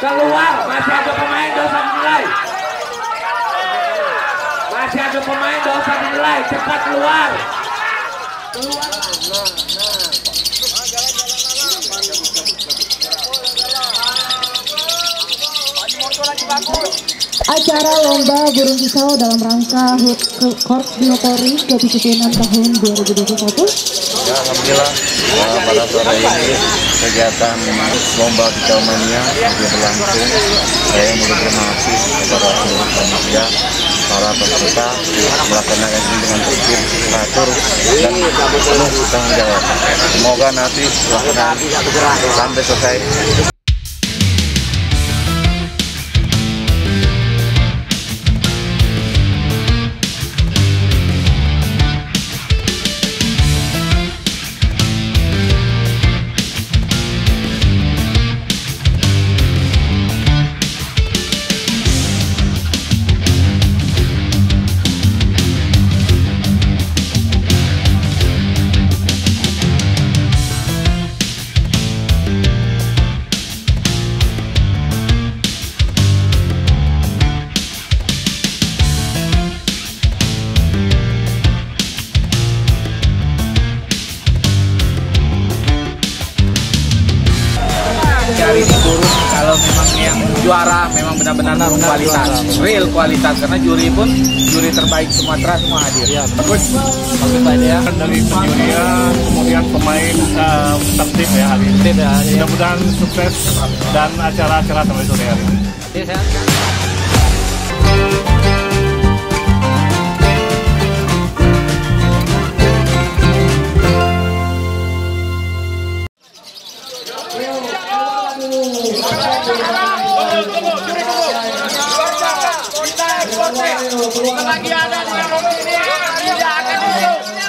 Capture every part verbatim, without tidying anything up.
Keluar, masih ada pemain dosa dinilai. Masih ada pemain dosa dinilai, cepat keluar. Keluar. Acara lomba burung pisau dalam rangka Korps Binopolri ke tujuh puluh enam tahun dua ribu dua puluh satu. Ya, alhamdulillah uh, pada sore ini kegiatan lomba pisau mania sudah berlangsung. Saya mau berterima kasih kepada seluruh panitia, para peserta melaksanakan ini dengan tertib, teratur dan penuh tanggung jawab. Semoga nanti pelaksanaan sampai selesai. Cari di burung kalau memang yang juara memang benar-benar kualitas, real kualitas, karena juri pun juri terbaik Sumatera semua hadir. Ya, bagus. Bagus Pak ya. Dari penjurian, kemudian pemain uh, tertib ya hari ini. Ya, ya. Mudah-mudahan sukses dan acara-acara sampai sore hari ini. Ya, sehat. Lagi ada di rumah ini, tidak akan dulu.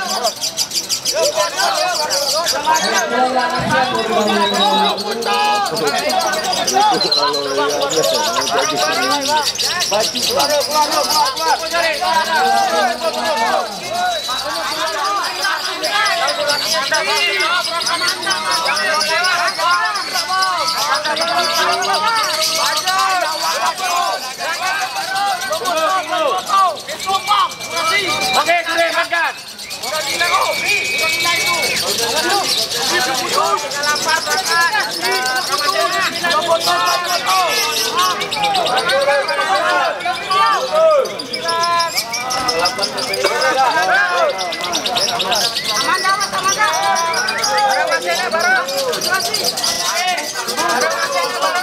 Oke, sudah makan. Udah gila kok. Udah gila itu. Itu butuh. Jangan lapar makan. Dua botol, dua botol. Aman dah, aman dah. Barang masih barang. Terima kasih. Barang masih barang.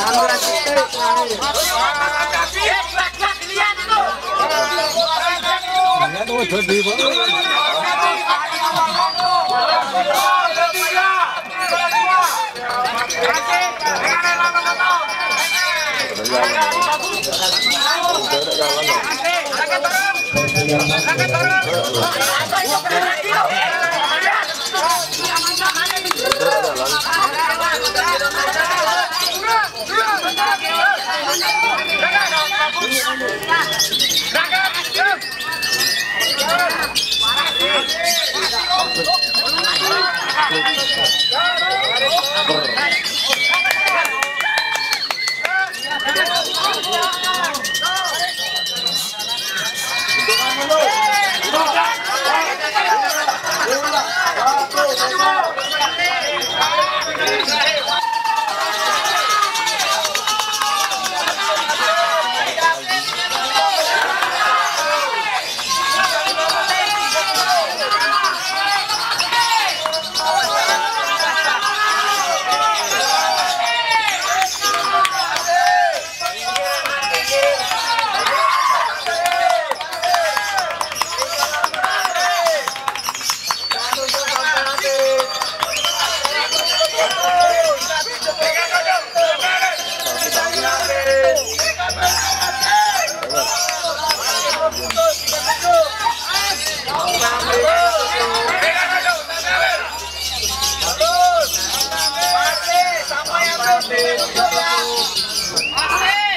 Asik.